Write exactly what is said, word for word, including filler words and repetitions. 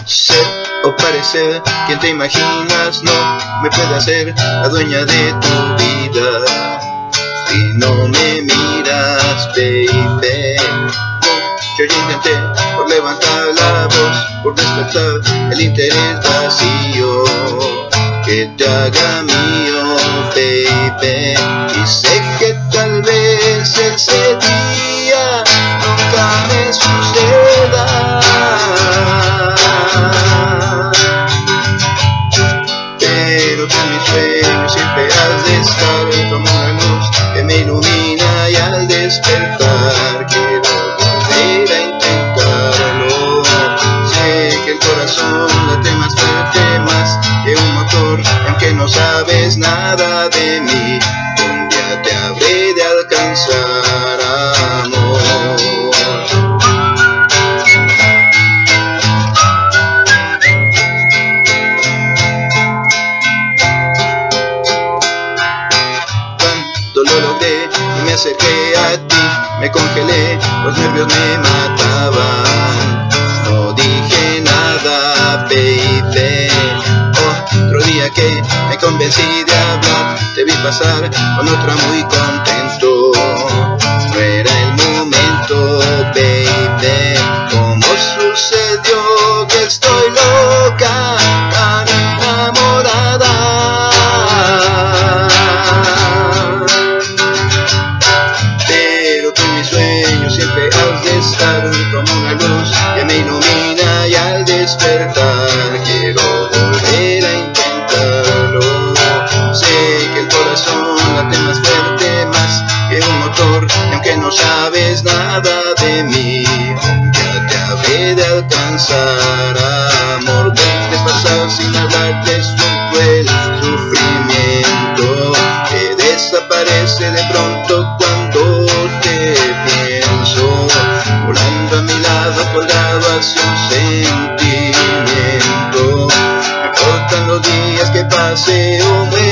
Ser o parecer quien te imaginas no me puede hacer la dueña de tu vida. Si no me miras, baby. Yo ya intenté por levantar la voz, por despertar el interés vacío que te haga mío, baby. Y sé que tal vez ese día nunca me suceda, pero que en mis sueños siempre has de estar como una luz que me ilumina, y al despertar quiero volver a intentarlo. Sé que el corazón late más fuerte, más que un motor, y aunque no sabes nada de mí, un día te habré de alcanzar, amor. Lo logré y me acerqué a ti, me congelé, los nervios me mataban, no dije nada, baby. Otro día que me convencí de hablar, te vi pasar con otra muy contento, no era el momento, baby. ¿Cómo sucedió que estoy loca, tan enamorada? Siempre has de estar como una luz que me ilumina, y al despertar quiero volver a intentarlo. Sé que el corazón late más fuerte, más que un motor, y aunque no sabes nada de mí, ya te habré de alcanzar, amor. Ves pasar sin hablarte, es un cruel sufrimiento que desaparece de pronto cuando te pienso, volando a mi lado, colgado hacia un sentimiento. No importan los días que pase o me